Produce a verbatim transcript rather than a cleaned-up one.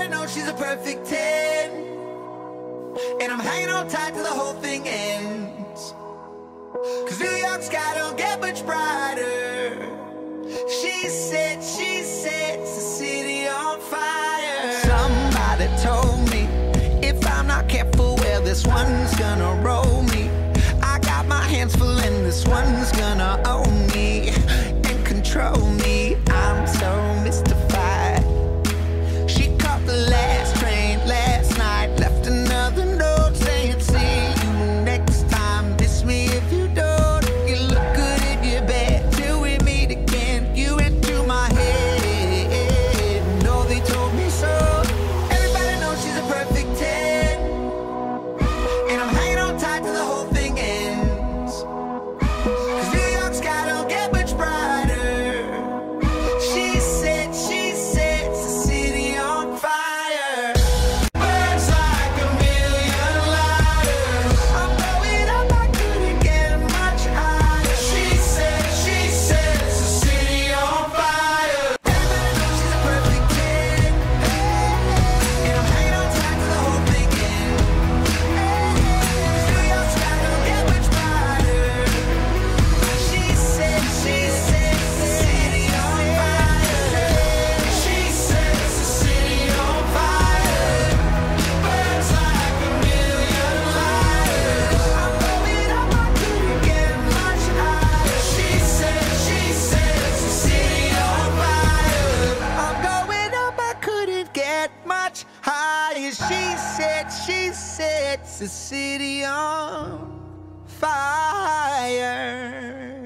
Everybody knows she's a perfect ten, and I'm hanging on tight till the whole thing ends. Cause New York sky don't get much brighter. She said, she sets the city on fire. Somebody told me if I'm not careful, well, this one's gonna roll me. I got my hands full and this one's gonna own me and control me. I'm so mystified. She caught the last train last night, left another note saying, see you next time, miss me if you don't. You look good in your bed till we meet again. You into my head, no, they told me so. Everybody knows she's a perfect ten, and I'm hanging on tight till the whole thing ends. Cause New York sky don't get much brighter. She said, she sets the city on fire. Burns like a million lighters. I'm blowing up, I couldn't get much higher. She said, she sets the city on fire. Everybody knows she's a perfect ten, and I'm hanging on tight till the whole thing ends. Cause New York sky don't get much brighter. She said, she sets the city on fire. She sets the city on fire. Burns like a million lighters. I'm blowing up, I couldn't get much higher. She said, she sets the city on fire. I'm going up, I couldn't get much higher. She said, she sets the city on fire.